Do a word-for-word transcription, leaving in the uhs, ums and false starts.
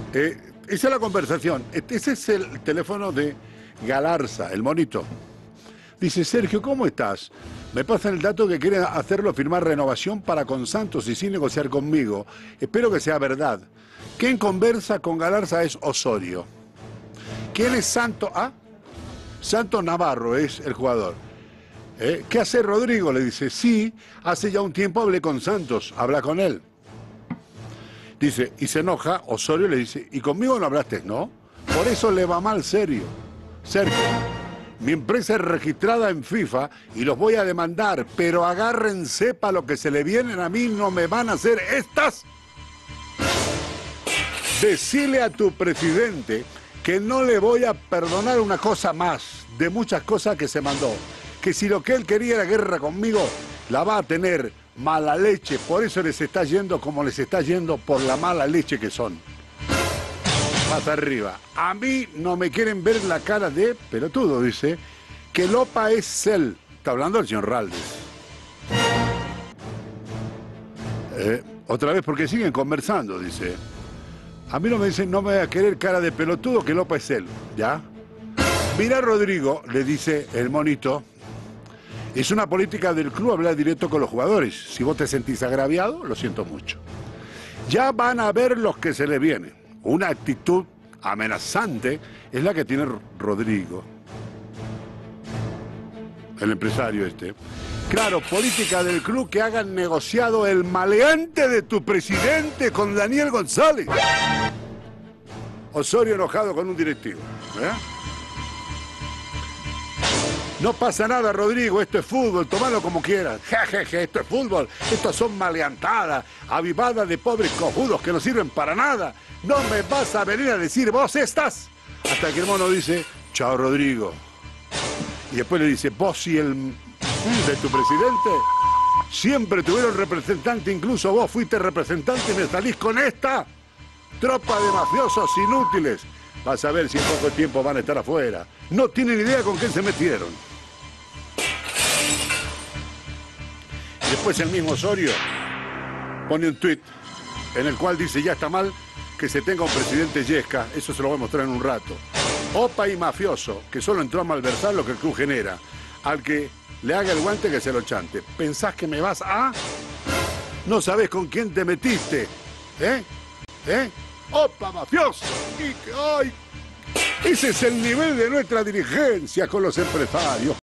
Eh, esa es la conversación. Este- Ese es el teléfono de Galarza, el monito. Dice, Sergio, ¿cómo estás? Me pasan el dato que quieren hacerlo firmar renovación para con Santos y sin negociar conmigo. Espero que sea verdad. ¿Quién conversa con Galarza es Osorio? ¿Quién es Santos? Ah, Santos Navarro es el jugador. ¿Eh? ¿Qué hace Rodrigo? Le dice, sí, hace ya un tiempo hablé con Santos, habla con él. Dice, y se enoja, Osorio le dice, ¿y conmigo no hablaste? No, por eso le va mal serio. Sergio, mi empresa es registrada en FIFA y los voy a demandar, pero agárrense para lo que se le vienen a mí, no me van a hacer estas. Decile a tu presidente que no le voy a perdonar una cosa más de muchas cosas que se mandó. Que si lo que él quería era guerra conmigo, la va a tener mala leche. Por eso les está yendo como les está yendo por la mala leche que son. Más arriba. A mí no me quieren ver la cara de pelotudo, dice, que Lopa es él. Está hablando el señor Raldes. Eh, otra vez porque siguen conversando, dice. A mí no me dicen, no me voy a querer cara de pelotudo, que Lopa es él. ¿Ya? Mira, Rodrigo, le dice el monito, es una política del club hablar directo con los jugadores. Si vos te sentís agraviado, lo siento mucho. Ya van a ver los que se les vienen. Una actitud amenazante es la que tiene Rodrigo, el empresario este. Claro, política del club que hagan negociado el maleante de tu presidente con Daniel González. Osorio enojado con un directivo. ¿Eh? No pasa nada, Rodrigo, esto es fútbol, tomalo como quieras. Jejeje, esto es fútbol, estos son maleantadas, avivadas de pobres cojudos que no sirven para nada. No me vas a venir a decir, vos estás. Hasta que el mono dice, chao, Rodrigo. Y después le dice, vos y el de tu presidente siempre tuvieron representante, incluso vos fuiste representante y me salís con esta tropa de mafiosos inútiles. Vas a ver si en poco tiempo van a estar afuera. No tienen idea con quién se metieron. Y después el mismo Osorio pone un tuit en el cual dice, ya está mal que se tenga un presidente yesca, eso se lo voy a mostrar en un rato. Opa y mafioso, que solo entró a malversar lo que el club genera. Al que le haga el guante que se lo chante. ¿Pensás que me vas a...? No sabés con quién te metiste. ¿Eh? ¿Eh? ¡Opa, mafioso! Y que, ¡ay! Ese es el nivel de nuestra dirigencia con los empresarios.